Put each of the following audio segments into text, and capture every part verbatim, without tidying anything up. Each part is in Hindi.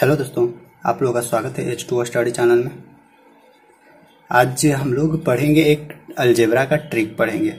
हेलो दोस्तों, आप लोगों का स्वागत है एच टू स्टडी चैनल में। आज हम लोग पढ़ेंगे एक अलजेब्रा का ट्रिक पढ़ेंगे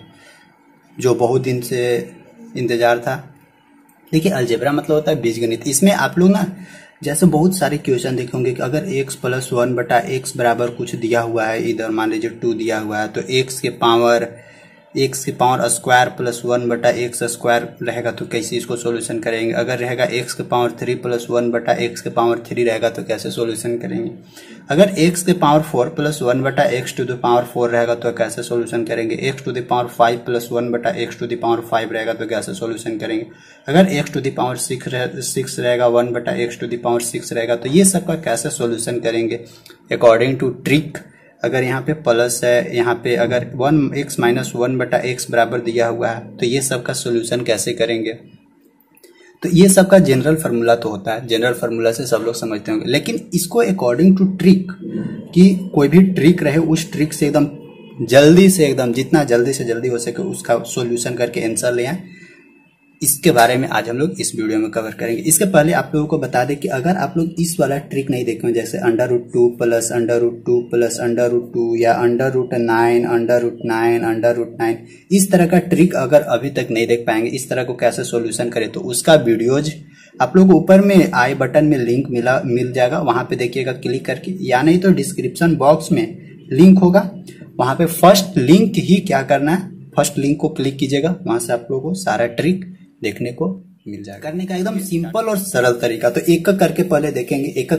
जो बहुत दिन से इंतजार था। देखिए, अलजेब्रा मतलब होता है बीजगणित। इसमें आप लोग ना जैसे बहुत सारे क्वेश्चन देखे होंगे कि अगर x प्लस वन बटा एक्स बराबर कुछ दिया हुआ है, इधर मान लीजिए टू दिया हुआ है, तो x के पावर एक्स के पावर स्क्वायर प्लस वन बटा एक्स स्क्वायर रहेगा तो कैसे इसको सोल्यूशन करेंगे। अगर रहेगा एक्स के पावर थ्री प्लस वन बटा एक्स के पावर थ्री रहेगा तो कैसे सोल्यूशन करेंगे। अगर एक्स के पावर फोर प्लस वन बटा x to the power four रहेगा तो कैसे सोल्यूशन करेंगे। X to the power five plus one बटा x to the power five रहेगा तो कैसे सोल्यूशन करेंगे। अगर x to the power six रहेगा, वन बटा x to the power six रहेगा, तो ये सब का कैसे सोल्यूशन करेंगे अकॉर्डिंग टू ट्रिक। अगर यहाँ पे प्लस है, यहाँ पे अगर वन एक्स माइनस वन बटा एक्स बराबर दिया हुआ है तो ये सब का सोल्यूशन कैसे करेंगे। तो ये सब का जनरल फार्मूला तो होता है, जनरल फार्मूला से सब लोग समझते होंगे, लेकिन इसको अकॉर्डिंग टू ट्रिक कि कोई भी ट्रिक रहे उस ट्रिक से एकदम जल्दी से एकदम जितना जल्दी से जल्दी हो सके उसका सोल्यूशन करके आंसर ले आए, इसके बारे में आज हम लोग इस वीडियो में कवर करेंगे। इसके पहले आप लोगों को बता दें कि अगर आप लोग इस वाला ट्रिक नहीं देखे हो, जैसे under root two plus under root two plus under root two या under root nine under root nine under root nine, इस तरह का ट्रिक अगर अभी तक नहीं देख पाएंगे, इस तरह को कैसे सोल्यूशन करें, तो उसका वीडियोज आप लोग ऊपर में आई बटन में लिंक मिला मिल जाएगा, वहां पे देखिएगा क्लिक करके, या नहीं तो डिस्क्रिप्शन बॉक्स में लिंक होगा, वहां पे फर्स्ट लिंक ही क्या करना है, फर्स्ट लिंक को क्लिक कीजिएगा, वहां से आप लोगों को सारा ट्रिक देखने को मिल जाएगा। करने का एकदम सिंपल और सरल तरीका। तो एक एक करके पहले देखेंगे, एक एक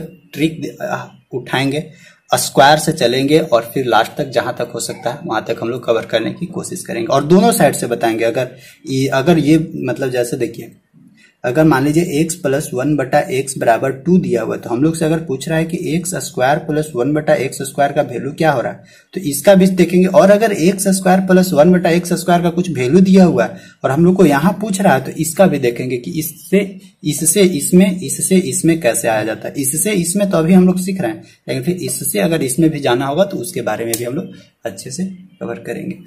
ट्रिक उठाएंगे, स्क्वायर से चलेंगे और फिर लास्ट तक जहां तक हो सकता है वहां तक हम लोग कवर करने की कोशिश करेंगे और दोनों साइड से बताएंगे। अगर ये अगर ये मतलब जैसे देखिए, अगर मान लीजिए x प्लस वन बटा एक्स बराबर टू दिया हुआ, तो हम लोग से अगर पूछ रहा है कि एक्स स्क्वायर प्लस वन बटा एक्स स्क्वायर का वैल्यू क्या हो रहा है, तो इसका भी देखेंगे। और अगर एक्स स्क्वायर प्लस वन बटा एक्स स्क्वायर का कुछ वैल्यू दिया हुआ है और हम लोग को यहाँ पूछ रहा है, तो इसका भी देखेंगे कि इससे इससे इसमें इससे इसमें कैसे आया जाता है। इससे इसमें तो अभी हम लोग सीख रहे हैं, लेकिन फिर इससे अगर इसमें भी जाना होगा तो उसके बारे में भी हम लोग अच्छे से कवर करेंगे।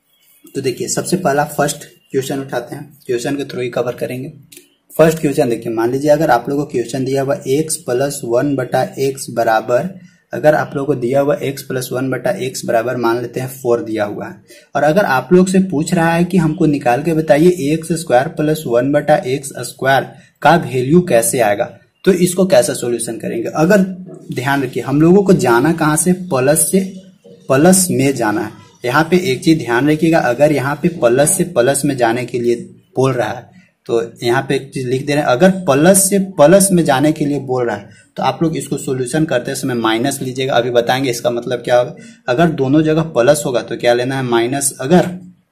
तो देखिए, सबसे पहला फर्स्ट क्वेश्चन उठाते हैं, क्वेश्चन के थ्रू ही कवर करेंगे। फर्स्ट क्वेश्चन देखिए, मान लीजिए अगर आप लोगों को क्वेश्चन दिया हुआ x प्लस वन बटा एक्स बराबर, अगर आप लोगों को दिया हुआ x प्लस वन बटा एक्स बराबर मान लेते हैं फोर दिया हुआ है, और अगर आप लोग से पूछ रहा है कि हमको निकाल के बताइए एक्स स्क्वायर प्लस वन बटा एक्स स्क्वायर का वैल्यू कैसे आएगा, तो इसको कैसे सोल्यूशन करेंगे। अगर ध्यान रखिए, हम लोगों को जाना कहाँ से, प्लस से प्लस में जाना है। यहाँ पे एक चीज ध्यान रखिएगा, अगर यहाँ पे प्लस से प्लस में जाने के लिए बोल रहा है तो यहाँ पे एक चीज लिख दे रहे हैं, अगर प्लस से प्लस में जाने के लिए बोल रहा है तो आप लोग इसको सोल्यूशन करते समय माइनस लीजिएगा। अभी बताएंगे इसका मतलब क्या होगा। अगर दोनों जगह प्लस होगा तो क्या लेना है, माइनस। अगर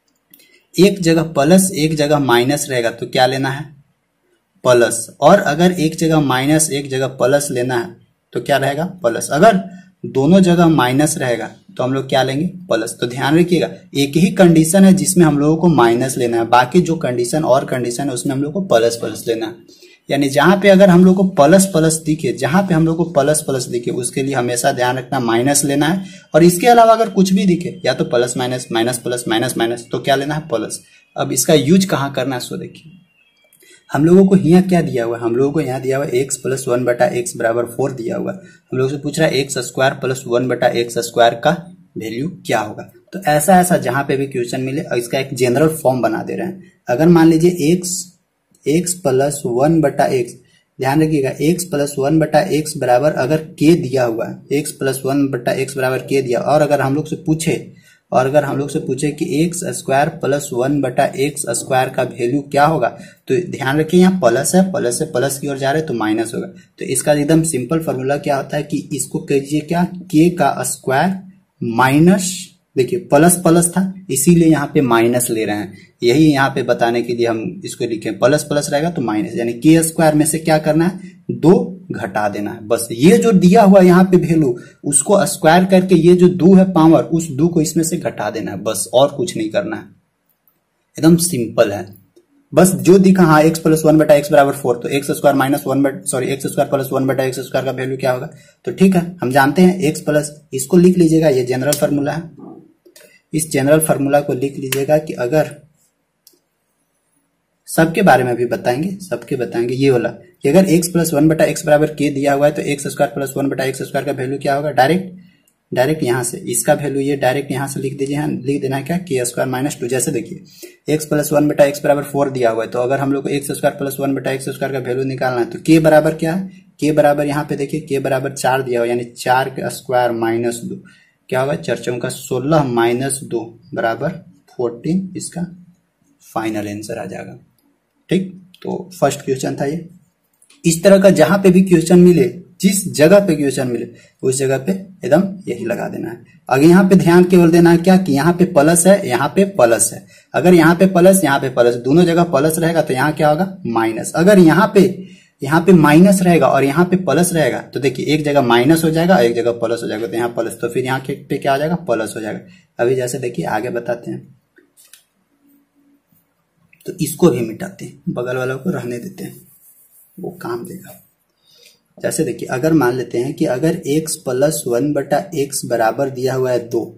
एक जगह प्लस एक जगह माइनस रहेगा तो क्या लेना है, प्लस। और अगर एक जगह माइनस एक जगह प्लस लेना है तो क्या रहेगा, प्लस। अगर दोनों जगह माइनस रहेगा तो हम लोग क्या लेंगे, प्लस। तो ध्यान रखिएगा, एक ही कंडीशन है जिसमें हम लोगों को माइनस लेना है, बाकी जो कंडीशन और कंडीशन है उसमें हम लोग को प्लस प्लस लेना है। यानी जहां पे अगर हम लोग को प्लस प्लस दिखे, जहां पे हम लोग को प्लस प्लस दिखे उसके लिए हमेशा ध्यान रखना माइनस लेना है। और इसके अलावा अगर कुछ भी दिखे, या तो plus minus minus plus minus minus, तो क्या लेना है, प्लस। अब इसका यूज कहाँ करना है, सो देखिए, हम लोगों को यहाँ क्या दिया हुआ है, हम लोगों को यहाँ दिया हुआ है एक्स प्लस वन बटा एक्स बराबर फोर दिया हुआ है। हम लोग से पूछ रहा है एक्स स्क्वायर प्लस वन बटा एक्स स्क्वायर का वैल्यू क्या होगा। तो ऐसा ऐसा जहां पे भी क्वेश्चन मिले इसका एक जनरल फॉर्म बना दे रहे हैं। अगर मान लीजिए एक्स एक्स प्लस वन बटा एक्स, ध्यान रखिएगा, एक्स प्लस वन बटा एक्स बराबर अगर के दिया हुआ है, एक्स प्लस वन बटा एक्स बराबर के दिया, और अगर हम लोग से पूछे और अगर हम लोग से पूछे कि एक्स स्क्वायर प्लस वन बटा एक्स स्क्वायर का वैल्यू क्या होगा, तो ध्यान रखिए यहाँ प्लस है, प्लस से प्लस की ओर जा रहे तो माइनस होगा। तो इसका एकदम सिंपल फॉर्मूला क्या होता है कि इसको कीजिए क्या, के का स्क्वायर माइनस, देखिए प्लस प्लस था इसीलिए यहाँ पे माइनस ले रहे हैं, यही यहाँ पे बताने के लिए हम इसको लिखे, प्लस प्लस रहेगा तो माइनस, यानी के स्क्वायर में से क्या करना है, दो घटा देना है। बस ये जो दिया हुआ यहाँ पे वैल्यू उसको स्क्वायर करके ये जो दो है पावर, उस दो को इसमें से घटा देना है, बस और कुछ नहीं करना है, एकदम सिंपल है। बस जो दिखा, हाँ एक्स प्लस वन बटा एक्स बराबर फोर, तो x square minus one but sorry x square plus one बटा एक्स स्क्वायर का वैल्यू क्या होगा, तो ठीक है हम जानते हैं एक्स प्लस, इसको लिख लीजिएगा, ये जनरल फार्मूला है। इस जनरल फार्मूला को लिख लीजिएगा कि अगर सबके बारे में भी बताएंगे, सबके बताएंगे। ये वाला कि अगर x प्लस वन बटा एक्स बराबर के दिया हुआ है तो एक्स स्क्वायर प्लस वन बटा एक्स स्क्वायर का वैल्यू क्या होगा, डायरेक्ट डायरेक्ट यहाँ से इसका वैल्यू ये डायरेक्ट यहाँ से लिख दीजिए, यहाँ लिख देना है क्या, के स्क्वायर माइनस टू। जैसे देखिए एक्स प्लस वन बटा एक्स बराबर फोर दिया हुआ है, तो अगर हम लोग को एक्स स्क्वायर प्लस वन बटा एक्स स्क्वायर का वैल्यू निकालना है तो के बराबर क्या है, के बराबर यहाँ पे देखिए के बराबर चार दिया हुआ, यानी चार का स्क्वायर माइनस दो क्या होगा, चार चौका का सोलह माइनस दो बराबर फोर्टीन, इसका फाइनल आंसर आ जाएगा। ठीक, तो फर्स्ट क्वेश्चन था ये। इस तरह का जहां पे भी क्वेश्चन मिले, जिस जगह पे क्वेश्चन मिले उस जगह पे एकदम यही लगा देना है। अगर यहाँ पे ध्यान केवल देना है क्या कि यहाँ पे प्लस है, यहाँ पे प्लस है। अगर यहाँ पे प्लस, यहाँ पे प्लस, दोनों जगह प्लस रहेगा तो यहाँ क्या होगा, माइनस। अगर यहाँ पे यहाँ पे माइनस रहेगा और यहाँ पे प्लस रहेगा तो देखिए एक जगह माइनस हो जाएगा, एक जगह प्लस हो जाएगा, तो यहाँ प्लस, तो फिर यहाँ पे क्या हो जाएगा, प्लस हो जाएगा। अभी जैसे देखिए आगे बताते हैं, तो इसको भी मिटाते हैं, बगल वालों को रहने देते हैं, वो काम देगा। जैसे देखिए अगर मान लेते हैं कि अगर x प्लस वन बटा एक्स बराबर दिया हुआ है दो,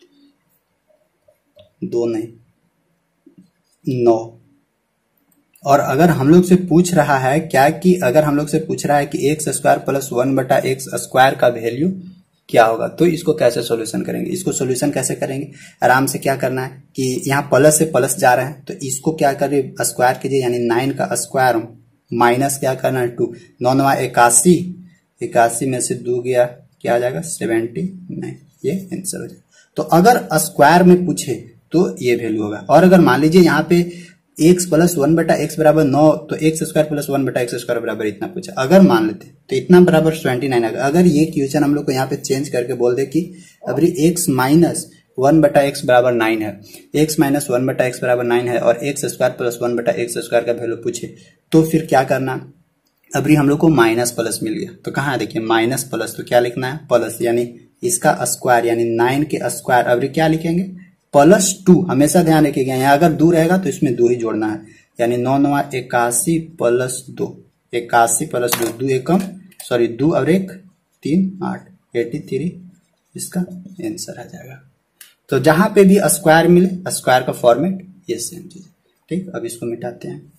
दो नहीं नौ, और अगर हम लोग से पूछ रहा है क्या कि अगर हम लोग से पूछ रहा है कि एक्स स्क्वायर प्लस वन बटा एक्स स्क्वायर का वैल्यू क्या होगा, तो इसको कैसे सॉल्यूशन करेंगे। इसको सॉल्यूशन कैसे करेंगे, आराम से क्या करना है कि यहाँ प्लस से प्लस जा रहे हैं तो इसको क्या करिए, स्क्वायर कीजिए, यानी नाइन का स्क्वायर माइनस क्या करना है टू, नौ नवा इक्यासी, इक्यासी में से दो गया क्या आ जाएगा, सेवेंटी नाइन, ये आंसर हो जाएगा। तो अगर स्क्वायर में पूछे तो ये वैल्यू होगा। और अगर मान लीजिए यहाँ पे एक्स प्लस वन बटा एक्स बराबर नौ, तो एक्स स्क्वायर प्लस वन बटा एक्स स्क्वायर बराबर इतना पूछा, अगर मान लेते तो इतना बराबर ट्वेंटी नाइन। अगर ये क्वेश्चन हम लोग को यहाँ पे चेंज करके बोल दे कि अभी एक्स माइनस वन बटा एक्स बराबर नाइन है, एक्स माइनस वन बटा एक्स बराबर नाइन है, और एक्स स्क्वायर प्लस वन बटा एक्स स्क्वायर का वैल्यू पूछे, तो फिर क्या करना, अभी हम लोग को माइनस प्लस मिल गया, तो कहाँ देखिए माइनस प्लस, तो क्या लिखना है, प्लस, यानी इसका स्क्वायर यानी नाइन के स्क्वायर, अभी क्या लिखेंगे, प्लस टू। हमेशा ध्यान रखिएगा यहाँ अगर दो रहेगा तो इसमें दो ही जोड़ना है, यानी नौ नवा इक्यासी प्लस दो, इक्यासी प्लस दो, दो एकम सॉरी दो और एक तीन आठ, एटी थ्री इसका आंसर आ जाएगा। तो जहां पे भी स्क्वायर मिले, स्क्वायर का फॉर्मेट ये सेम चीज। ठीक, अब इसको मिटाते हैं।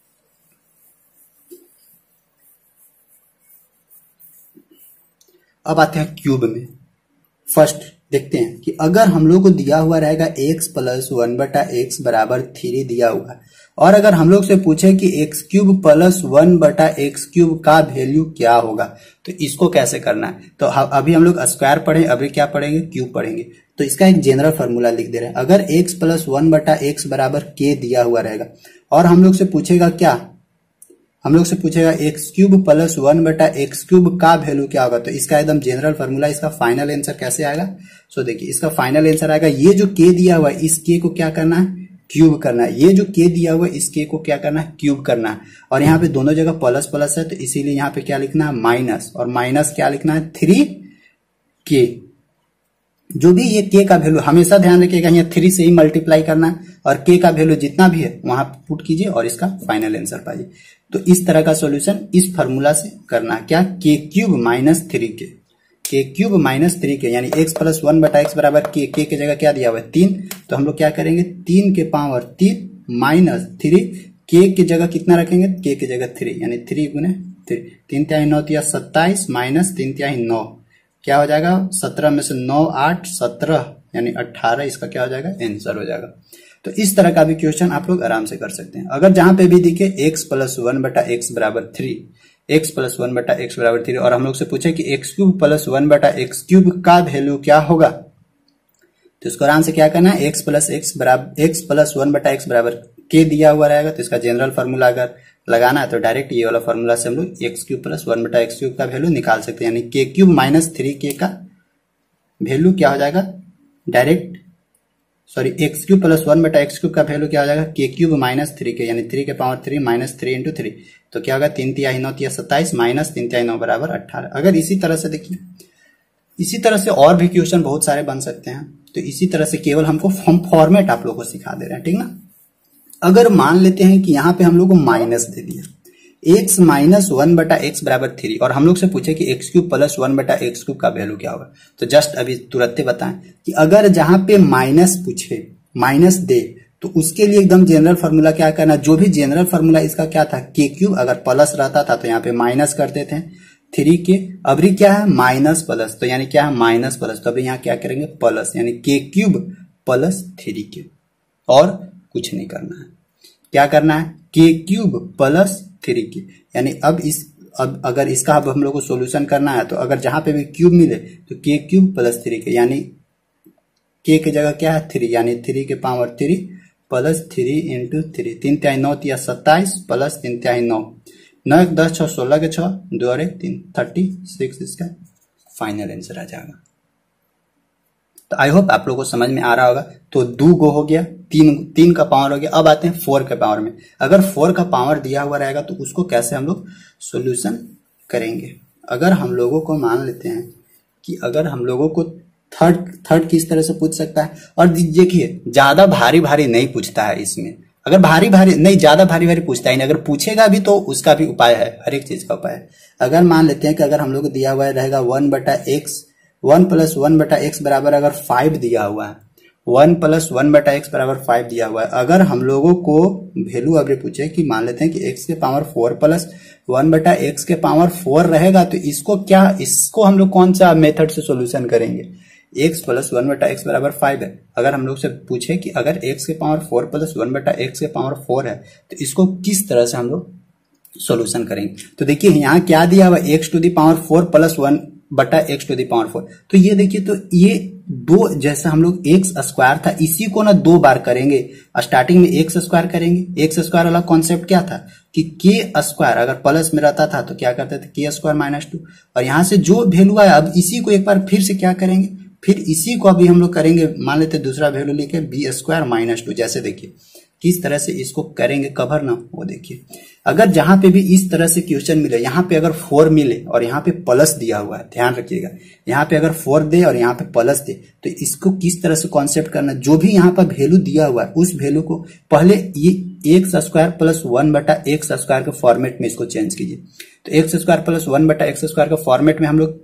अब आते हैं क्यूब में। फर्स्ट देखते हैं कि अगर हम लोग को दिया हुआ रहेगा एक्स प्लस वन बटा एक्स बराबर थ्री दिया हुआ है, और अगर हम लोग से पूछे कि एक्स क्यूब प्लस वन बटा एक्स क्यूब का वैल्यू क्या होगा, तो इसको कैसे करना है। तो अभी हम लोग स्क्वायर पढ़े, अभी क्या पढ़ेंगे, क्यूब पढ़ेंगे। तो इसका एक जनरल फॉर्मूला लिख दे रहे हैं। अगर एक्स प्लस वन बटा एक्स बराबर के दिया हुआ रहेगा और हम लोग से पूछेगा क्या, हम लोग से पूछेगा एक्स क्यूब प्लस वन बटा एक्स क्यूब का वैल्यू क्या होगा, तो इसका एकदम जनरल फॉर्मूला, इसका फाइनल आंसर कैसे आएगा। सो देखिए इसका फाइनल आंसर आएगा, ये जो के दिया हुआ है इस के को क्या करना है, क्यूब करना है। ये जो के दिया हुआ है इस के को क्या करना है, क्यूब करना है। और यहाँ पे दोनों जगह प्लस प्लस है तो इसीलिए यहाँ पे क्या लिखना है, माइनस, और माइनस क्या लिखना है, थ्री के। जो भी ये के का वैल्यू हमेशा ध्यान रखिएगा, यहाँ थ्री से ही मल्टीप्लाई करना है, और के का वैल्यू जितना भी है वहां पुट कीजिए और इसका फाइनल आंसर पाइए। तो इस तरह का सॉल्यूशन इस फार्मूला से करना है, क्या, के क्यूब माइनस थ्री के, के क्यूब माइनस थ्री के, यानी एक्स प्लस वन बटा एक्स बराबर के, के की जगह क्या दिया हुआ है, तीन, तो हम लोग क्या करेंगे, तीन के पावर तीन माइनस थ्री, के की जगह कितना रखेंगे, के की जगह थ्री, यानी थ्री गुने थ्री, तीन त्याई नौ तिया सत्ताईस माइनस तीन त्याई नौ, क्या हो जाएगा, सत्रह में से नौ आठ सत्रह, यानी अट्ठारह, इसका क्या हो जाएगा, आंसर हो जाएगा। तो इस तरह का भी क्वेश्चन आप लोग आराम से कर सकते हैं। अगर जहां पे भी दिखे एक्स प्लस वन बटा एक्स बराबर थ्री, एक्स प्लस वन बटा एक्स बराबर थ्री, और हम लोग से पूछे कि एक्स क्यूब प्लस वन बटा एक्स क्यूब का वैल्यू क्या होगा, तो इसको आराम से क्या करना है, एक्स प्लस एक्स बराबर एक्स प्लस वन बटा एक्स बराबर के दिया हुआ रहेगा, तो इसका जनरल फॉर्मूला अगर लगाना है तो डायरेक्ट ये वाला फॉर्मूला से हम लोग एक्स क्यूब प्लस वन बटा एक्स क्यूब का वैल्यू निकाल सकते हैं, यानी के क्यूब माइनस थ्री के का वैल्यू क्या हो जाएगा, direct sorry x cube plus one बटा एक्स क्यूब का वैल्यू क्या हो जाएगा, के क्यूब माइनस थ्री के, यानी थ्री के power three minus three into three, तो क्या होगा, तीन तिहाई नौ तिया सत्ताईस माइनस तीन तिहाई नौ बराबर अट्ठारह। अगर इसी तरह से देखिए, इसी तरह से और भी क्वेश्चन बहुत सारे बन सकते हैं। तो इसी तरह से केवल हमको हम फॉर्मेट आप लोग को सिखा दे रहे हैं, ठीक ना। अगर मान लेते हैं कि यहाँ पे हम लोग को माइनस दे दिया, एक्स माइनस वन बटा एक्स बराबर थ्री, और हम लोग से पूछे कि एक्स क्यूब प्लस वन बटा एक्स क्यूब का वैल्यू क्या होगा, तो जस्ट अभी तुरंत बताएं कि अगर जहां पे माइनस पूछे, माइनस दे, तो उसके लिए एकदम जनरल फार्मूला क्या करना, जो भी जनरल फार्मूला इसका क्या था के क्यूब, अगर प्लस रहता था तो यहाँ पे माइनस करते थे थ्री के, अभी क्या है माइनस प्लस, तो यानी क्या है माइनस प्लस, तो अभी यहाँ क्या करेंगे प्लस, यानी के क्यूब प्लस थ्री क्यूब, और कुछ नहीं करना है। क्या करना है के क्यूब प्लस थ्री क्यूब, यानी अब इस अब अगर इसका अब हम लोग को सोल्यूशन करना है तो अगर जहां पे भी क्यूब मिले तो के क्यूब प्लस थ्री के, यानी के की जगह क्या है थ्री, यानी थ्री के power three plus three into three, तीन त्याई नौ तिया सत्ताईस प्लस तीन त्याई नौ, नौ एक दस छह सोलह के छह, दो और एक तीन, थर्टी सिक्स इसका फाइनल आंसर आ जाएगा। तो आई होप आप लोगों को समझ में आ रहा होगा। तो दो गो हो गया, तीन तीन का पावर हो गया। अब आते हैं फोर के पावर में। अगर फोर का पावर दिया हुआ रहेगा तो उसको कैसे हम लोग सोल्यूशन करेंगे। अगर हम लोगों को मान लेते हैं कि अगर हम लोगों को थर्ड थर्ड किस तरह से पूछ सकता है, और देखिए ज्यादा भारी भारी नहीं पूछता है इसमें, अगर भारी भारी नहीं ज्यादा भारी भारी पूछता ही नहीं, अगर पूछेगा भी तो उसका भी उपाय है, हर एक चीज का उपाय है। अगर मान लेते हैं कि अगर हम लोग को दिया हुआ रहेगा वन बटा एक्स, वन प्लस वन बटा एक्स बराबर अगर फाइव दिया हुआ है, वन प्लस वन बटा एक्स बराबर फाइव दिया हुआ है। अगर हम लोगों को वैल्यू अभी पूछे कि मान लेते हैं कि एक्स के पावर फोर प्लस वन बटा एक्स के पावर फोर रहेगा, तो इसको क्या इसको हम लोग कौन सा मेथड से सोल्यूशन करेंगे। एक्स प्लस वन बटा एक्स बराबर फाइव है। अगर हम लोग से पूछे कि अगर एक्स के पावर फोर प्लस वन बटा एक्स के पावर फोर है तो इसको किस तरह से हम लोग सोल्यूशन करेंगे। तो देखिए यहाँ क्या दिया हुआ, x to the power four plus one बटा x to the power four. तो ये देखिए, तो ये दो जैसा हम लोग एक्स स्क्वायर था इसी को ना दो बार करेंगे। स्टार्टिंग में एक्स स्क्वायर करेंगे, एक्स स्क्वायर वाला कॉन्सेप्ट क्या था कि के स्क्वायर अगर प्लस में रहता था तो क्या करते थे के स्क्वायर माइनस टू, और यहाँ से जो वैल्यू आया अब इसी को एक बार फिर से क्या करेंगे, फिर इसी को अभी हम लोग करेंगे, मान लेते दूसरा वैल्यू लेके बी स्क्वायर माइनस टू। जैसे देखिए किस तरह से इसको करेंगे कवर ना, वो देखिए अगर जहां पे भी इस तरह से क्वेश्चन मिले, यहाँ पे अगर फोर मिले और यहाँ पे प्लस दिया हुआ है, ध्यान रखिएगा यहाँ पे अगर फोर दे और यहाँ पे प्लस दे तो इसको किस तरह से कॉन्सेप्ट करना, जो भी यहाँ पर वैल्यू दिया हुआ है उस वैल्यू को पहले ये एक्स स्क्वायर प्लस वन बटा एक्स स्क्वायर के फॉर्मेट में इसको चेंज कीजिए। तो एक्स स्क्वायर प्लस वन बटा एक्स स्क्वायर के फॉर्मेट में हम लोग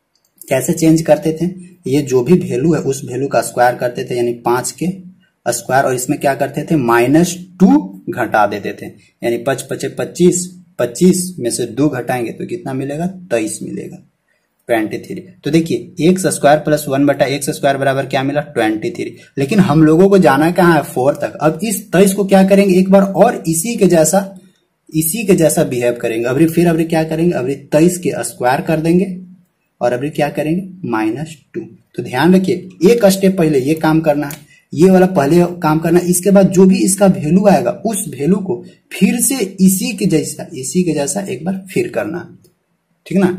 कैसे चेंज करते थे, ये जो भी वैल्यू है उस वैल्यू का स्क्वायर करते थे, यानी पांच के स्क्वायर, और इसमें क्या करते थे माइनस टू घटा देते थे, यानी पच पचे पच्चीस, पच्चीस में से दो घटाएंगे तो कितना मिलेगा तेईस मिलेगा, ट्वेंटी थ्री। तो देखिए एक्स स्क्वायर प्लस वन बटा एक्स स्क्वायर बराबर क्या मिला ट्वेंटी थ्री, लेकिन हम लोगों को जाना कहाँ है फोर तक। अब इस तेईस को क्या करेंगे एक बार और इसी के जैसा इसी के जैसा बिहेव करेंगे, अभी फिर अभी क्या करेंगे, अभी तेईस के स्क्वायर कर देंगे और अभी क्या करेंगे माइनस टू। तो ध्यान रखिए एक स्टेप पहले ये काम करना है, ये वाला पहले काम करना है, इसके बाद जो भी इसका वैल्यू आएगा उस वैल्यू को फिर से इसी के जैसा इसी के जैसा एक बार फिर करना, ठीक ना।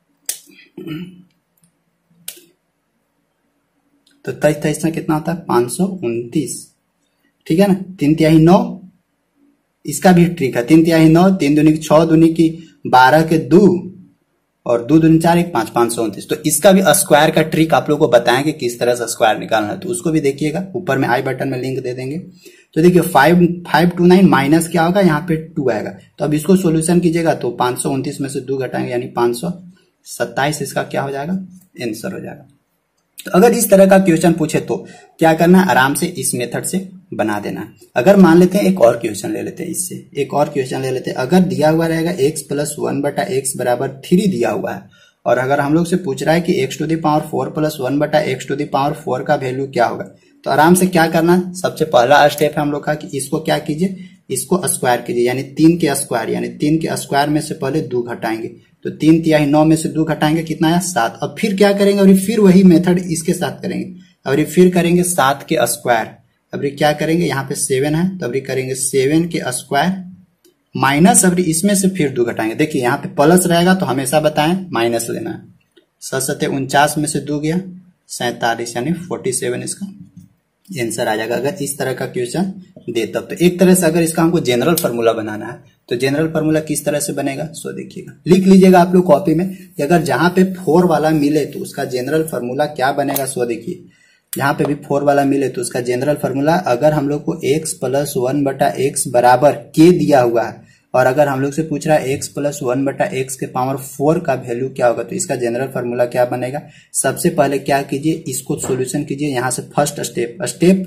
तो तेईस तेईस में कितना होता है पांच सौ उनतीस, ठीक है ना। तीन तिहाई नौ, इसका भी ट्रिक है, तीन तिहाई नौ, तीन दूनी की छह, दूनी की बारह के दो और दो दूनी चार एक पांच, पांच सौ उनतीस। तो इसका भी स्क्वायर का ट्रिक आप लोगों को बताएंगे किस तरह से स्क्वायर निकालना है, तो उसको भी देखिएगा, ऊपर में आई बटन में लिंक दे देंगे। तो देखिए five five two nine minus क्या होगा, यहाँ पे टू आएगा, तो अब इसको सोल्यूशन कीजिएगा तो पांच सौ उनतीस में से दो घटाएंगे यानी पांच सौ सत्ताईस, इसका क्या हो जाएगा आंसर हो जाएगा। तो अगर इस तरह का क्वेश्चन पूछे तो क्या करना है, आराम से इस मेथड से बना देना है। अगर मान लेते हैं एक और क्वेश्चन ले लेते हैं, इससे एक और क्वेश्चन ले लेते हैं। अगर दिया हुआ रहेगा एक्स प्लस वन बटा एक्स बराबर थ्री दिया हुआ है, और अगर हम लोग से पूछ रहा है कि x to the power four plus one बटा x to the power four का वैल्यू क्या होगा, तो आराम से क्या करना है, सबसे पहला स्टेप है हम लोग का कि इसको क्या कीजिए, इसको स्क्वायर कीजिए, यानी तीन के स्क्वायर, यानी तीन के स्क्वायर में से पहले दो घटाएंगे, तो तीन तिहाई नौ में से दो घटाएंगे कितना है सात। अब फिर क्या करेंगे, और फिर वही मेथड इसके साथ करेंगे, और फिर करेंगे सात के स्क्वायर, अभी क्या करेंगे यहाँ पे सेवन है तो अभी करेंगे सेवन के स्क्वायर माइनस, अभी इसमें से फिर दो घटाएंगे। देखिए यहाँ पे प्लस रहेगा तो हमेशा बताएं माइनस लेना है, सत सत्ते उनचास में से दो गया सैतालीस, यानी फोर्टी सेवन इसका आंसर आ जाएगा। अगर इस तरह का क्वेश्चन दे तब तो एक तरह से अगर इसका हमको जनरल फार्मूला बनाना है तो जनरल फार्मूला किस तरह से बनेगा, सो देखिएगा, लिख लीजिएगा आप लोग कॉपी में कि अगर जहां पे फोर वाला मिले तो उसका जनरल फार्मूला क्या बनेगा। सो देखिए जहां पे भी फोर वाला मिले तो उसका जनरल फार्मूला, अगर हम लोग को एक्स प्लस वन बटा एक्स बराबर के दिया हुआ है और अगर हम लोग से पूछ रहा है एक्स प्लस वन बटा एक्स के पावर फोर का वैल्यू क्या होगा, तो इसका जनरल फार्मूला क्या बनेगा। सबसे पहले क्या कीजिए, इसको सोल्यूशन कीजिए। यहाँ से फर्स्ट स्टेप स्टेप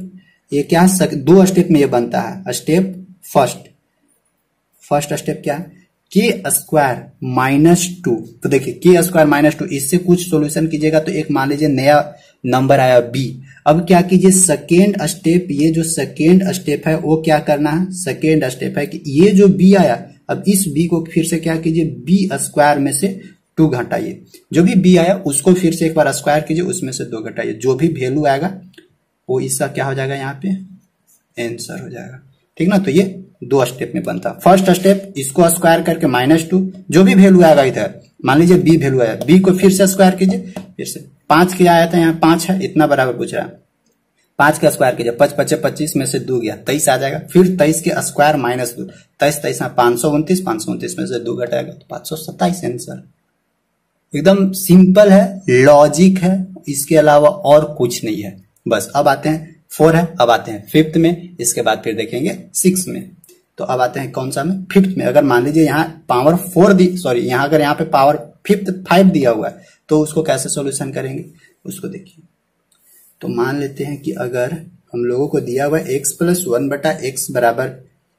ये क्या सक, दो स्टेप में ये बनता है। स्टेप फर्स्ट फर्स्ट स्टेप क्या है, के स्क्वायर माइनस टू। तो देखिए के स्क्वायर माइनस टू, इससे कुछ सॉल्यूशन कीजिएगा तो एक मान लीजिए नया नंबर आया बी। अब क्या कीजिए, सेकेंड स्टेप, ये जो सेकेंड स्टेप है वो क्या करना है, सेकेंड स्टेप है कि ये जो बी आया, अब इस बी को फिर से क्या कीजिए, बी स्क्वायर में से टू घटाइए। जो भी बी आया उसको फिर से एक बार स्क्वायर कीजिए, उसमें से दो घटाइए। जो भी वैल्यू आएगा वो इसका क्या हो जाएगा, यहाँ पे आंसर हो जाएगा। ठीक ना। तो ये दो स्टेप में बनता है। फर्स्ट स्टेप, इसको स्क्वायर करके माइनस टू, जो भी वैल्यू आएगा इधर, मान लीजिए बी वैल्यू आया, बी को फिर से स्क्वायर कीजिए, फिर से पांच क्या आया था, यहाँ पांच है, इतना बराबर पूछ रहा है, पांच का स्क्वायर कीजिए, पच पचे पच्चीस में से दो गया, तेईस आ जाएगा। फिर तेईस के स्क्वायर माइनस दो, तेईस तेईस पांच सौ उनतीस, पांच सौ उनतीस में से दो घटाएगा तो पांच सौ सत्ताईस आंसर। एकदम सिंपल है, लॉजिक है, इसके अलावा और कुछ नहीं है। बस अब आते हैं, फोर है, अब आते हैं फिफ्थ में, इसके बाद फिर देखेंगे सिक्स में। तो अब आते हैं कौन सा में, फिफ्थ में। अगर मान लीजिए यहाँ पावर फोर दी, सॉरी यहाँ अगर यहाँ पे पावर फिफ्थ फाइव दिया हुआ है तो उसको कैसे सॉल्यूशन करेंगे उसको देखिए। तो मान लेते हैं कि अगर हम लोगों को दिया हुआ है एक्स प्लस वन बटा एक्स बराबर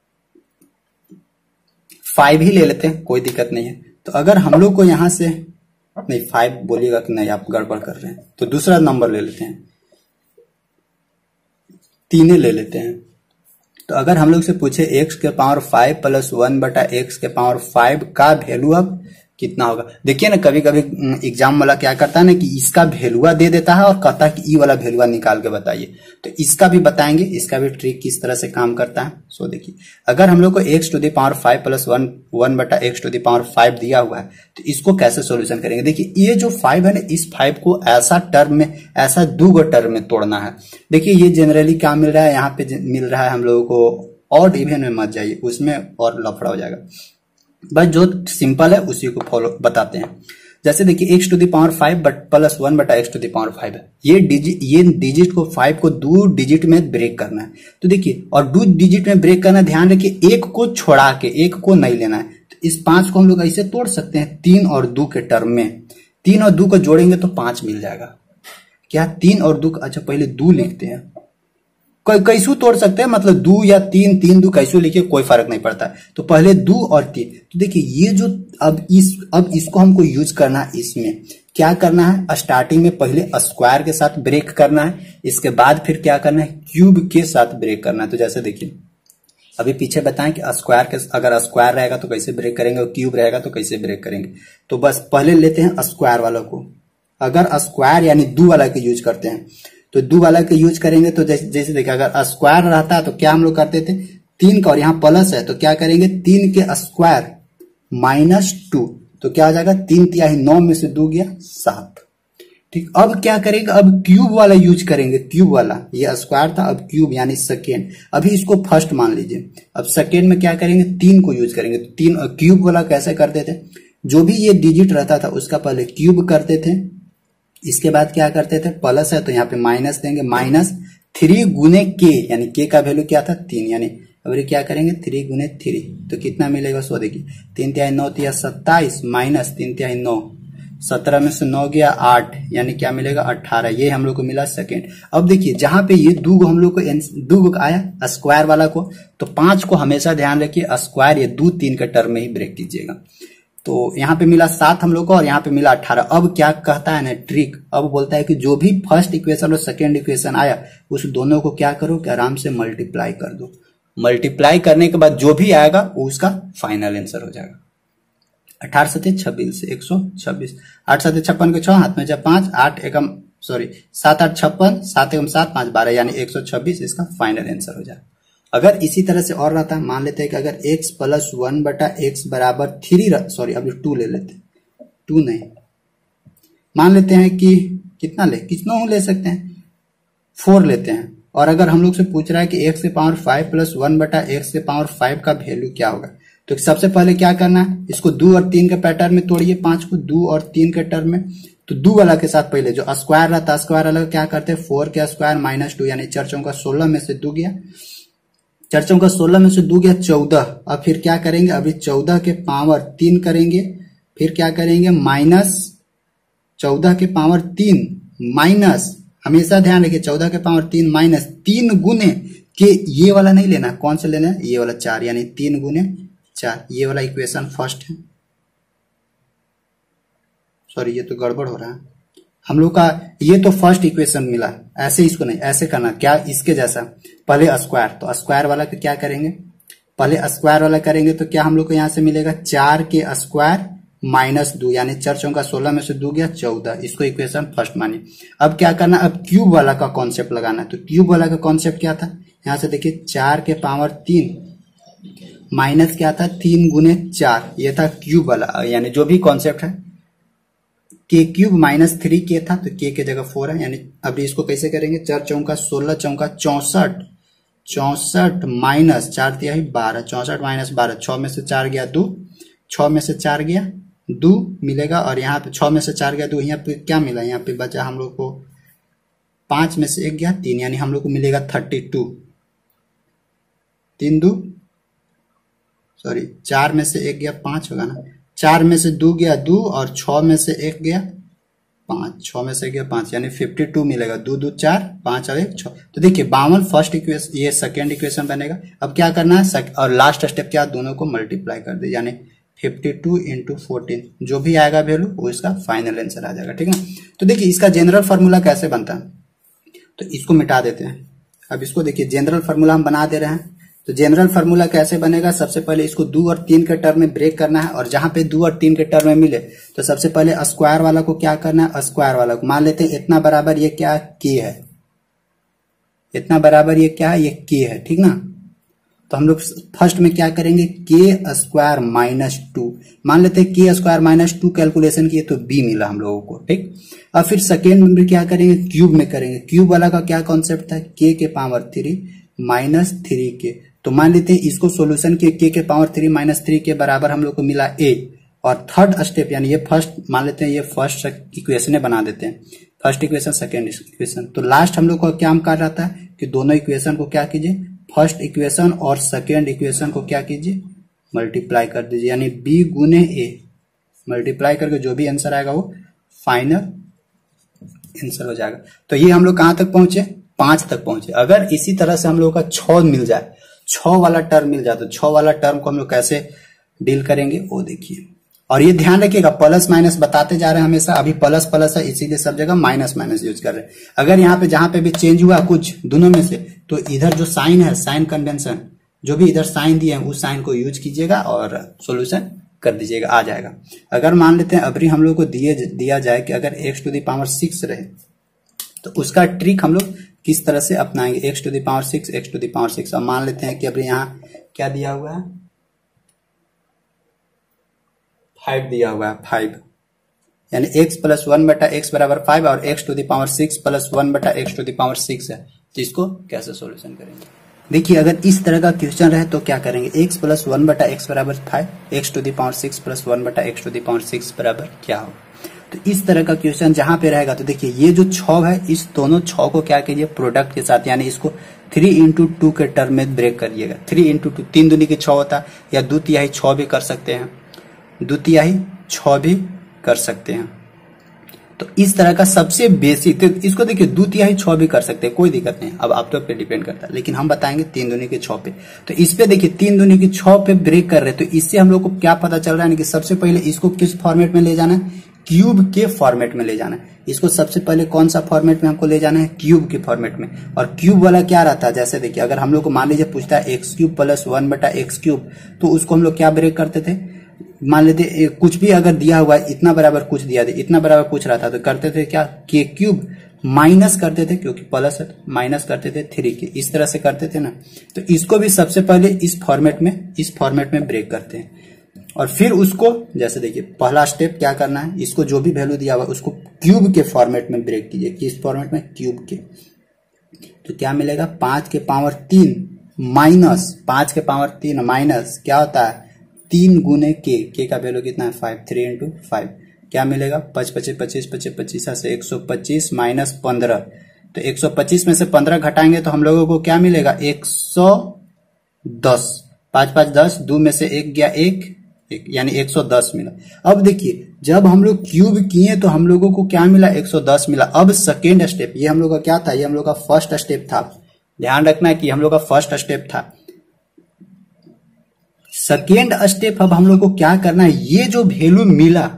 फाइव ही ले लेते हैं, कोई दिक्कत नहीं है। तो अगर हम लोग को यहां से, नहीं फाइव बोलिएगा कि नहीं आप गड़बड़ कर रहे हैं, तो दूसरा नंबर ले लेते हैं, तीन ले लेते हैं। तो अगर हम लोग से पूछे एक्स के पावर फाइव प्लस वन बटा एक्स के पावर फाइव का वैल्यू अब कितना होगा, देखिए ना कभी कभी एग्जाम वाला क्या करता है ना कि इसका वैल्यूआ दे देता है और कहता है कि ई वाला वैल्यूआ निकाल के बताइए। तो इसका भी बताएंगे, इसका भी ट्रिक किस तरह से काम करता है। सो देखिए, अगर हम लोग को x to the power five plus one one बटा x to the power five दिया हुआ है तो इसको कैसे सोल्यूशन करेंगे। देखिए ये जो फाइव है ना, इस फाइव को ऐसा टर्म में, ऐसा दो गो टर्म में तोड़ना है। देखिए ये जनरली क्या मिल रहा है, यहाँ पे मिल रहा है हम लोगों को ऑड इवन में मत जाइए, उसमें और लफड़ा हो जाएगा। बस जो सिंपल है उसी को फॉलो बताते हैं। जैसे देखिए x to the power five but plus one बटा x to the power five है, ये डिजिट, ये डिजिट को फाइव को दो डिजिट में ब्रेक करना है। तो देखिए, और दो डिजिट में ब्रेक करना, ध्यान रखिए एक को छोड़ा के, एक को नहीं लेना है। तो इस पांच को हम लोग ऐसे तोड़ सकते हैं, तीन और दो के टर्म में, तीन और दो को जोड़ेंगे तो पांच मिल जाएगा। क्या तीन और दो, अच्छा पहले दो लिखते हैं, कैसू तोड़ सकते हैं, मतलब दो या तीन, तीन दो कैसू लिखे कोई फर्क नहीं पड़ता। तो पहले दो और तीन, तो देखिए ये जो अब इस अब इसको हमको यूज करना है। इसमें क्या करना है, स्टार्टिंग में पहले स्क्वायर के साथ ब्रेक करना है, इसके बाद फिर क्या करना है, क्यूब के साथ ब्रेक करना है। तो जैसे देखिए अभी पीछे बताएं कि स्क्वायर के, अगर स्क्वायर रहेगा तो कैसे ब्रेक करेंगे और क्यूब रहेगा तो कैसे ब्रेक करेंगे। तो बस पहले लेते हैं स्क्वायर वाला को, अगर स्क्वायर यानी दो वाला के यूज करते हैं तो दो वाला के यूज करेंगे तो जैसे जैसे देखिए अगर स्क्वायर रहता है तो क्या हम लोग करते थे, तीन का, और यहाँ प्लस है तो क्या करेंगे, तीन के स्क्वायर माइनस टू, तो क्या हो जाएगा, तीन तिहाई नौ में से दो गया सात। ठीक, अब क्या करेंगे, अब क्यूब वाला यूज करेंगे, क्यूब वाला, ये स्क्वायर था, अब क्यूब यानी सेकेंड। अभी इसको फर्स्ट मान लीजिए, अब सेकेंड में क्या करेंगे, तीन को यूज करेंगे। तो तीन, क्यूब वाला कैसे करते थे, जो भी ये डिजिट रहता था उसका पहले क्यूब करते थे, इसके बाद क्या करते थे, प्लस है तो यहाँ पे माइनस देंगे, माइनस थ्री गुने के, यानी के का वैल्यू क्या था, तीन, यानी अब ये क्या करेंगे, थ्री गुने थ्री, तो कितना मिलेगा, सो देखिए तीन तिहाई नौ तिया सत्ताईस, माइनस तीन तिहाई नौ, सत्रह में से नौ गया आठ, यानी क्या मिलेगा अट्ठारह। ये हम लोग को मिला सेकेंड। अब देखिए जहां पे ये दो हम लोग को दो आया स्क्वायर वाला को, तो पांच को हमेशा ध्यान रखिए स्क्वायर या दो तीन के टर्म में ही ब्रेक कीजिएगा। तो यहाँ पे मिला सात हम लोग को और यहाँ पे मिला अट्ठारह। अब क्या कहता है ना ट्रिक, अब बोलता है कि जो भी फर्स्ट इक्वेशन और सेकेंड इक्वेशन आया उस दोनों को क्या करो कि आराम से मल्टीप्लाई कर दो। मल्टीप्लाई करने के बाद जो भी आएगा वो उसका फाइनल आंसर हो जाएगा। अठारह सत्ते छब्बीस एक सौ छब्बीस, आठ सत्ते छप्पन के छह, हाथ में जब पांच, आठ एकम सॉरी सात आठ छप्पन, सात एकम सात, पांच बारह, यानी एक सौ छब्बीस इसका फाइनल आंसर हो जाएगा। अगर इसी तरह से और रहता, मान लेते हैं कि अगर x प्लस वन बटा एक्स बराबर थ्री, सॉरी अभी टू ले लेते हैं, टू नहीं, मान लेते हैं कि कितना ले, कितना ले सकते हैं, फोर लेते हैं। और अगर हम लोग से पूछ रहा है कि x के पावर फाइव प्लस वन बटा एक्स के पावर फाइव का वैल्यू क्या होगा, तो सबसे पहले क्या करना है, इसको दो और तीन के पैटर्न में तोड़िए, पांच को दो और तीन के टर्म में। तो दो वाला के साथ पहले जो स्क्वायर रहता, स्क्वायर वाला क्या करते हैं, फोर के स्क्वायर माइनस टू, यानी चार चौका सोलह में से दो गया, चार चौका सोलह में से दो गया चौदह। अब फिर क्या करेंगे, अभी चौदह के पावर तीन करेंगे, फिर क्या करेंगे, माइनस चौदह के पावर तीन माइनस, हमेशा ध्यान रखिए चौदह के पावर तीन माइनस तीन गुने के, ये वाला नहीं लेना, कौन सा लेना है, ये वाला चार, यानी तीन गुने चार, ये वाला इक्वेशन फर्स्ट है। सॉरी ये तो गड़बड़ हो रहा है हम लोग का, ये तो फर्स्ट इक्वेशन मिला। ऐसे इसको नहीं, ऐसे करना, क्या इसके जैसा, पहले स्क्वायर, तो स्क्वायर वाला को क्या करेंगे, पहले स्क्वायर वाला करेंगे तो क्या हम लोग को यहां से मिलेगा, चार के स्क्वायर माइनस दो, यानी चार चौका सोलह में से दो गया चौदह, इसको इक्वेशन फर्स्ट मानिए। अब क्या करना, अब क्यूब वाला का कॉन्सेप्ट लगाना है। तो क्यूब वाला का कॉन्सेप्ट क्या था, यहां से देखिए चार के पावर तीन माइनस क्या था, तीन गुने चार, ये था क्यूब वाला, यानी जो भी कॉन्सेप्ट है के क्यूब माइनस थ्री के था, तो के के जगह फोर है, यानी अभी इसको कैसे करेंगे, चार चौका सोलह चौका चौसठ, चौसठ माइनस चार तिहाई बारह, चौसठ माइनस बारह, छह में से चार गया दो, छह में से चार गया दो मिलेगा, और यहाँ पे छह में से चार गया दो, यहाँ पे क्या मिला, यहाँ पे बचा हम लोग को पांच में से एक गया तीन, यानी हम लोग को मिलेगा थर्टी टू, तीन दो सॉरी चार में से एक गया पांच होगा ना, चार में से दो गया दो, और छह में से एक गया पांच, छह में से गया पांच, यानी फिफ्टी टू मिलेगा, दो दो चार पांच और एक छह। तो देखिए बावन फर्स्ट इक्वेशन, ये सेकेंड इक्वेशन बनेगा। अब क्या करना है, और लास्ट स्टेप क्या, दोनों को मल्टीप्लाई कर दे, यानी फिफ्टी टू इंटू फोर्टीन, जो भी आएगा वैल्यू वो इसका फाइनल आंसर आ जाएगा, ठीक है। तो देखिए इसका जनरल फार्मूला कैसे बनता है, तो इसको मिटा देते हैं। अब इसको देखिए जनरल फार्मूला हम बना दे रहे हैं, तो जनरल फार्मूला कैसे बनेगा, सबसे पहले इसको दो और तीन के टर्म में ब्रेक करना है, और जहां पे दो और तीन के टर्म में मिले तो सबसे पहले स्क्वायर वाला को क्या करना है, स्क्वायर वाला को मान लेते हैं इतना बराबर ये क्या के है, इतना बराबर ये क्या है, ये के है, ठीक ना। तो हम लोग फर्स्ट में क्या करेंगे, के स्क्वायर माइनस टू, मान लेते हैं के स्क्वायर माइनस टू कैलकुलेशन किए तो बी मिला हम लोगों को, ठीक। अब फिर सेकेंड में क्या करेंगे, क्यूब में करेंगे। क्यूब वाला का क्या कॉन्सेप्ट था, के के पावर थ्री माइनस थ्री के, तो मान लेते हैं इसको सोल्यूशन के के के पावर थ्री माइनस थ्री के बराबर हम लोग को मिला ए, और थर्ड स्टेप यानी ये फर्स्ट मान लेते हैं, ये फर्स्ट इक्वेशन बना देते हैं, फर्स्ट इक्वेशन सेकेंड इक्वेशन। तो लास्ट हम लोग को क्या काम कर रहा था कि दोनों इक्वेशन को क्या कीजिए, फर्स्ट इक्वेशन और सेकेंड इक्वेशन को क्या कीजिए, मल्टीप्लाई कर दीजिए, यानी बी गुने ए, मल्टीप्लाई करके जो भी आंसर आएगा वो फाइनल आंसर हो जाएगा। तो ये हम लोग कहां तक पहुंचे, पांच तक पहुंचे। अगर इसी तरह से हम लोग का छह मिल जाए, छह वाला टर्म मिल जाए, तो छह वाला टर्म को हम लोग कैसे डील करेंगे वो देखिए। और ये ध्यान रखिएगा प्लस माइनस बताते जा रहे हैं हमेशा, अभी प्लस प्लस है इसीलिए सब जगह माइनस माइनस यूज कर रहे हैं। अगर यहाँ पे जहां पे भी चेंज हुआ कुछ दोनों में से, तो इधर जो साइन है, साइन कन्वेंशन, जो भी इधर साइन दिए हैं उस साइन को यूज कीजिएगा और सोल्यूशन कर दीजिएगा, आ जाएगा। अगर मान लेते हैं अभी हम लोग को दिए दिया जाए कि अगर x to the power six रहे, तो उसका ट्रिक हम लोग किस तरह से अपनाएंगे, x to the power six, x to the power six. अब मान लेते हैं कि अभी यहाँ क्या दिया हुआ है, फाइव दिया हुआ है, फाइव, यानी एक्स प्लस वन बटा एक्स बराबर फाइव, और x to the power six plus one बटा x to the power six है। तो इसको कैसे सोल्यूशन करेंगे, देखिए अगर इस तरह का क्वेश्चन रहे तो क्या करेंगे, एक्स प्लस वन बटा एक्स बराबर five, x to the power six plus one बटा x to the power six बराबर क्या हो। तो इस तरह का क्वेश्चन जहां पे रहेगा, तो देखिए ये जो छह है, इस दोनों छह को क्या कीजिए, प्रोडक्ट के साथ, यानी इसको थ्री इंटू टू के टर्म में ब्रेक करिएगा। थ्री इंटू टू, तीन दूनी की छह होता है, या दो तिहाई छह भी कर सकते हैं, दो तिहाई छह भी कर सकते हैं। तो इस तरह का सबसे बेसिक, तो इसको देखिए दो तिहाई छह भी कर सकते हैं, कोई दिक्कत नहीं, अब आप तो पे डिपेंड करता है, लेकिन हम बताएंगे तीन दूनी के छह पे। तो इस पे देखिए तीन दूनी की छह पे ब्रेक कर रहे हैं, तो इससे हम लोग को क्या पता चल रहा है कि सबसे पहले इसको किस फॉर्मेट में ले जाना है, क्यूब के फॉर्मेट में ले जाना है। इसको सबसे पहले कौन सा फॉर्मेट में हमको ले जाना है, क्यूब के फॉर्मेट में। और क्यूब वाला क्या रहता है, जैसे देखिए अगर हम लोग को मान लीजिए पूछता है एक्स क्यूब प्लस वन बटा एक्स क्यूब, तो उसको हम लोग क्या ब्रेक करते थे, मान लेते कुछ भी अगर दिया हुआ है, इतना बराबर कुछ दिया था, इतना बराबर पूछ रहा था, तो करते थे क्या, के क्यूब माइनस करते थे, क्योंकि प्लस है माइनस करते थे थ्री के, इस तरह से करते थे ना। तो इसको भी सबसे पहले इस फॉर्मेट में इस फॉर्मेट में ब्रेक करते हैं, और फिर उसको जैसे देखिए पहला स्टेप क्या करना है, इसको जो भी वैल्यू दिया हुआ है उसको क्यूब के फॉर्मेट में ब्रेक कीजिए, किस फॉर्मेट में, क्यूब के। तो क्या मिलेगा, पांच के पावर तीन माइनस, पांच के पावर तीन माइनस क्या होता है, तीन गुने के, के का वैल्यू कितना है फाइव, थ्री इंटू फाइव, क्या मिलेगा, पच पचे पच्चीस, पचे पच्चीस से एक सौ पच्चीस माइनस पंद्रह, तो एक सौ पच्चीस में से पंद्रह घटाएंगे तो हम लोगों को क्या मिलेगा, एक सौ दस, पांच पांच दस, दो में से एक गया एक, एक, यानी एक सौ दस मिला। अब देखिए जब हम लोग क्यूब किए तो हम लोगों को क्या मिला, एक सौ दस मिला। अब सेकेंड स्टेप, ये हम लोग का क्या था, ये हम लोग का फर्स्ट स्टेप था। ध्यान रखना है कि हम लोग का फर्स्ट स्टेप था। सेकेंड स्टेप अब हम लोग को क्या करना है, ये जो वैल्यू मिला,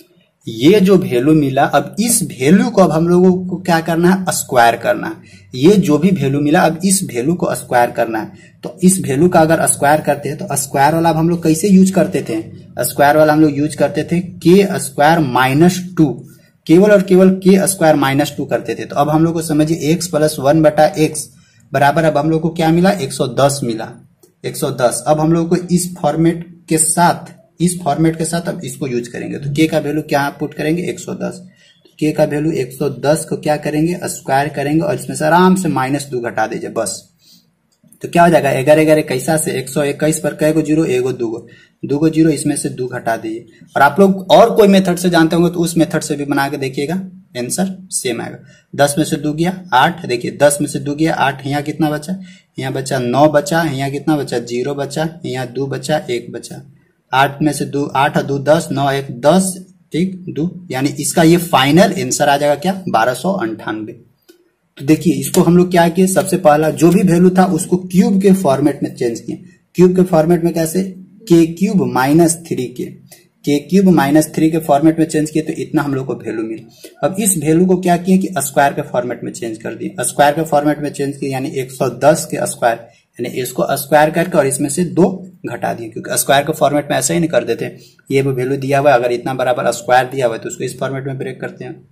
ये जो वैल्यू मिला, अब इस वैल्यू को अब हम लोगों को क्या करना है, स्क्वायर करना है। ये जो भी वैल्यू मिला अब इस वैल्यू को स्क्वायर करना है। तो इस वैल्यू का अगर स्क्वायर करते हैं तो स्क्वायर वाला अब हम लोग कैसे यूज करते थे, स्क्वायर वाला हम लोग यूज करते थे के स्क्वायर माइनस टू, केवल और केवल के स्क्वायर माइनस टू करते थे। तो अब हम लोग को समझिए एक्स प्लस वन बटा एक्स बराबर, अब हम लोग को क्या मिला, एक सौ दस मिला, एक सौ दस। अब हम लोग को इस फॉर्मेट के साथ, इस फॉर्मेट के साथ अब इसको यूज करेंगे। तो के का वैल्यू क्या पुट करेंगे, एक सौ दस। तो के का वैल्यू एक सौ दस को क्या करेंगे, स्क्वायर करेंगे और इसमें से आराम से माइनस दो घटा दीजिए बस। तो क्या हो जाएगा, ग्यारह ग्यारह कैसा से एक सौ इक्कीस पर कई गो जीरो, एगो दूगो, दूगो जीरो, इसमें से दो घटा दीजिए। और आप लोग और कोई मेथड से जानते होंगे तो उस मेथड से भी बना के देखिएगा, आंसर सेम आएगा। दस में से दो गया आठ, देखिए दस में से दो गया आठ, यहाँ कितना बचा, यहाँ बचा नौ बचा, यहाँ कितना बचा, जीरो बचा, यहाँ दो बचा, एक बचा। आठ में से दो, आठ और दो दस, नौ एक दस, ठीक, दो, यानी इसका ये फाइनल आंसर आ जाएगा क्या, बारह सौ अंठानवे। तो देखिए इसको हम लोग क्या किए, सबसे पहला जो भी वैल्यू था उसको क्यूब के फॉर्मेट में चेंज किए। क्यूब के फॉर्मेट में कैसे, के क्यूब माइनस थ्री के, के क्यूब माइनस थ्री के फॉर्मेट में चेंज किए तो इतना हम लोग को वैल्यू मिला। अब इस वैल्यू को क्या किए कि स्क्वायर के फॉर्मेट में चेंज कर दिए, स्क्वायर के फॉर्मेट में चेंज किए, यानी एक सौ दस के स्क्वायर, यानी इसको स्क्वायर करके और इसमें से दो घटा दिए, क्योंकि स्क्वायर के फॉर्मेट में ऐसा ही नहीं कर देते, ये वो वैल्यू दिया हुआ है, अगर इतना बराबर स्क्वायर दिया हुआ है तो उसको इस फॉर्मेट में ब्रेक करते हैं।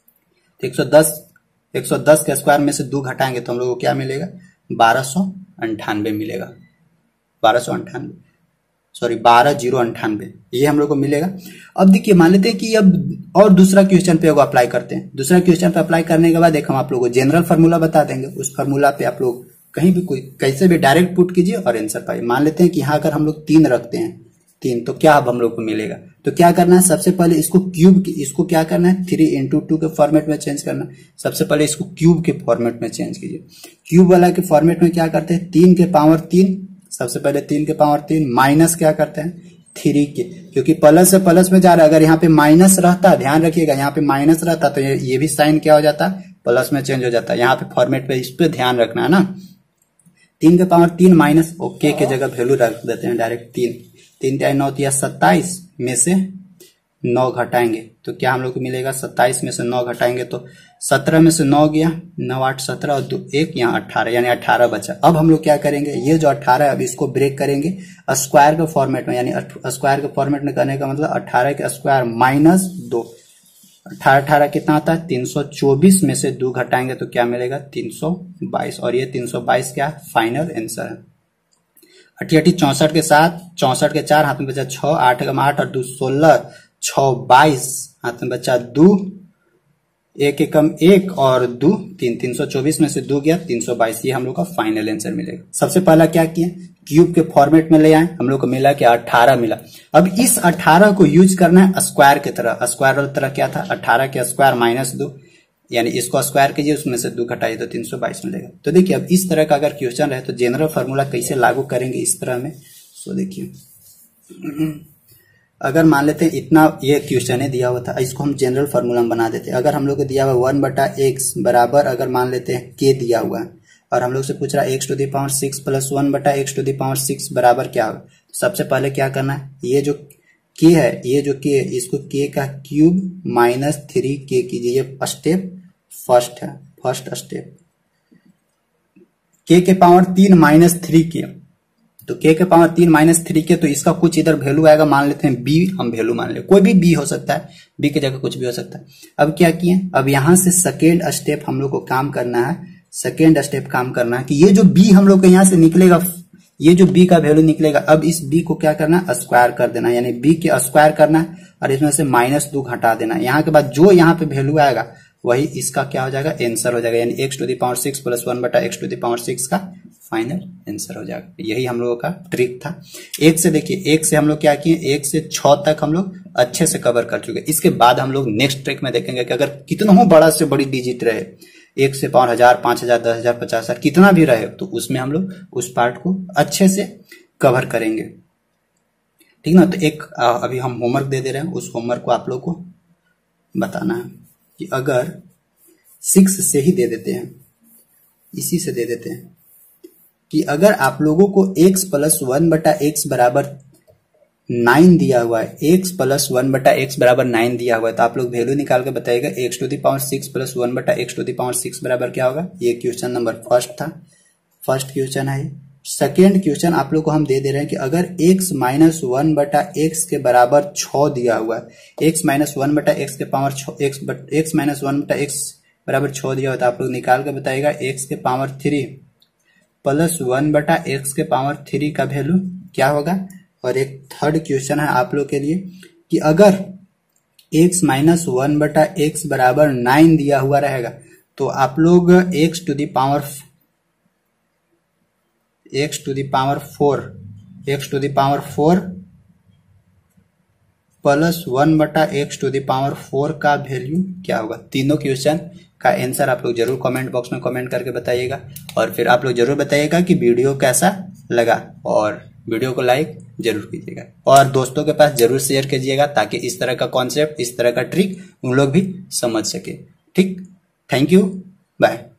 तो एक सौ दस, एक सौ दस के स्क्वायर में से दो घटाएंगे तो हम लोग को क्या मिलेगा, बारह सौ अंठानवे मिलेगा, बारह सौ अंठानवे, सॉरी बारह जीरो अंठानवे, ये हम लोग को मिलेगा। अब देखिए मान लेते हैं कि अब और दूसरा क्वेश्चन पे अप्लाई करते हैं। दूसरा क्वेश्चन पे अप्लाई करने के बाद एक हम आप लोगों को जनरल फार्मूला बता देंगे, उस फार्मूला पे आप लोग कहीं भी कोई कैसे भी डायरेक्ट पुट कीजिए और आंसर पाइए। मान लेते हैं कि यहाँ अगर हम लोग तीन रखते हैं, तीन, तो क्या अब हम लोग को मिलेगा, तो क्या करना है, सबसे पहले इसको क्यूब, इसको क्या करना है, थ्री इंटू टू के फॉर्मेट में चेंज करना। सबसे पहले इसको क्यूब के फॉर्मेट में चेंज कीजिए। क्यूब वाला के फॉर्मेट में क्या करते हैं, तीन के पावर तीन, सबसे पहले तीन के पावर तीन माइनस क्या करते हैं, थ्री के, क्योंकि प्लस से प्लस में जा रहा है, अगर यहाँ पे माइनस रहता, ध्यान रखिएगा यहाँ पे माइनस रहता तो ये, ये भी साइन क्या हो जाता, प्लस में चेंज हो जाता है। यहाँ पे फॉर्मेट पे इस पे ध्यान रखना है ना, तीन के पावर तीन माइनस, ओके के जगह वैल्यू रख देते हैं डायरेक्ट, तीन, तीन तिया नौ तिया सत्ताईस में से नौ घटाएंगे तो क्या हम लोग को मिलेगा, सत्ताईस में से नौ घटाएंगे तो सत्रह में से नौ गया, नौ आठ सत्रह और दो एक यहाँ अट्ठारह, यानी अट्ठारह बचा। अब हम लोग क्या करेंगे, ये जो अट्ठारह है अब इसको ब्रेक करेंगे स्क्वायर के फॉर्मेट में, यानी स्क्वायर के फॉर्मेट में करने का मतलब अट्ठारह के स्क्वायर माइनस दो, अठारह अठारह कितना आता है, तीन सौ चौबीस में से दो घटाएंगे तो क्या मिलेगा, तीन सौ बाईस, और ये तीन सौ बाईस क्या फाइनल आंसर है। अठी अठी चौसठ के साथ, चौसठ के चार हाथ में बचा छह, आठ एकम आठ और दो सोलह, छह बाईस, हाथ में बचा दो, एक एकम एक और दो तीन, तीन सौ चौबीस में से दो गया तीन सौ बाईस, ये हम लोग का फाइनल आंसर मिलेगा। सबसे पहला क्या किए, क्यूब के फॉर्मेट में ले आए, हम लोग को मिला कि अठारह मिला। अब इस अठारह को यूज करना है स्क्वायर की तरह, स्क्वायर वाली तरह क्या था, अठारह के स्क्वायर माइनस दो, यानी इसको स्क्वायर कीजिए उसमें से दो घटाइए तो तीन सौ बाईस मिलेगा। तो देखिए अब इस तरह का अगर क्वेश्चन रहे तो जनरल फार्मूला कैसे लागू करेंगे इस तरह में। सो देखिए अगर मान लेते हैं इतना ये क्वेश्चन है दिया हुआ था, इसको हम जनरल फार्मूला में बना देते हैं। अगर हम लोग को दिया हुआ वन बटा एक्स बराबर, अगर मान लेते हैं के दिया हुआ है और हम लोग से पूछ रहा है x to the power six plus one बटा x to the power six बराबर क्या होगा, सबसे पहले क्या करना है, ये जो के है, ये जो के है इसको के का क्यूब माइनस थ्री के कीजिए, ये स्टेप फर्स्ट है, फर्स्ट स्टेप। के के पावर तीन माइनस थ्री के, तो के के पावर तीन माइनस थ्री के, तो इसका कुछ इधर वैल्यू आएगा, मान लेते हैं बी, हम वैल्यू मान ले, कोई भी बी हो सकता है, बी की जगह कुछ भी हो सकता है। अब क्या किए, अब यहां से सेकेंड स्टेप हम लोग को काम करना है, सेकेंड स्टेप काम करना है कि ये जो बी हम लोग को यहां से निकलेगा, ये जो b का वैल्यू निकलेगा, अब इस b को क्या करना है, स्क्वायर कर देना, यानी b के स्क्वायर करना है और इसमें से माइनस दो घटा देना। यहाँ के बाद जो यहाँ पे वैल्यू आएगा वही इसका क्या हो जाएगा, आंसर हो जाएगा, यानी x to the power six plus one बटा x to the power six का फाइनल आंसर हो जाएगा। यही हम लोगों का ट्रिक था। एक से देखिए, एक से हम लोग क्या किए, एक से छह तक हम लोग अच्छे से कवर कर चुके। इसके बाद हम लोग नेक्स्ट ट्रिक में देखेंगे कि अगर कितना हो बड़ा से बड़ी डिजिट रहे, एक से पावर हजार, पांच हजार, दस हजार, पचास हजार, कितना भी रहे, तो उसमें हम लोग उस पार्ट को अच्छे से कवर करेंगे। ठीक ना। तो एक आ, अभी हम होमवर्क दे दे रहे हैं, उस होमवर्क को आप लोग को बताना है कि अगर सिक्स से ही दे देते हैं, इसी से दे देते हैं कि अगर आप लोगों को x प्लस वन बटा एक्स बराबर नाइन दिया हुआ है, x प्लस वन बटा एक्स बराबर नाइन दिया हुआ है, तो आप लोग वैल्यू निकाल के बताइएगा x to the power six plus one बटा x to the power six बराबर क्या होगा। ये क्वेश्चन नंबर फर्स्ट था, फर्स्ट क्वेश्चन है। सेकेंड क्वेश्चन आप लोग को हम दे दे रहे हैं कि अगर x माइनस वन बटा एक्स के बराबर छ दिया हुआ है, x माइनस वन बटा एक्स के पावर छ, एक्स एक्स माइनस वन बटा एक्स बराबर छ दिया हुआ, तो आप लोग निकाल के बताइएगा x के पावर थ्री प्लस वन बटा एक्स के पावर थ्री का वैल्यू क्या होगा। और एक थर्ड क्वेश्चन है आप लोग के लिए कि अगर x माइनस वन बटा एक्स बराबर नाइन दिया हुआ रहेगा, तो आप लोग x to the power x to the power four x to the power four plus one बटा x to the power four का वैल्यू क्या होगा। तीनों क्वेश्चन का आंसर आप लोग जरूर कमेंट बॉक्स में कमेंट करके बताइएगा। और फिर आप लोग जरूर बताइएगा कि वीडियो कैसा लगा, और वीडियो को लाइक जरूर कीजिएगा और दोस्तों के पास जरूर शेयर कीजिएगा, ताकि इस तरह का कॉन्सेप्ट, इस तरह का ट्रिक उन लोग भी समझ सके। ठीक, थैंक यू, बाय।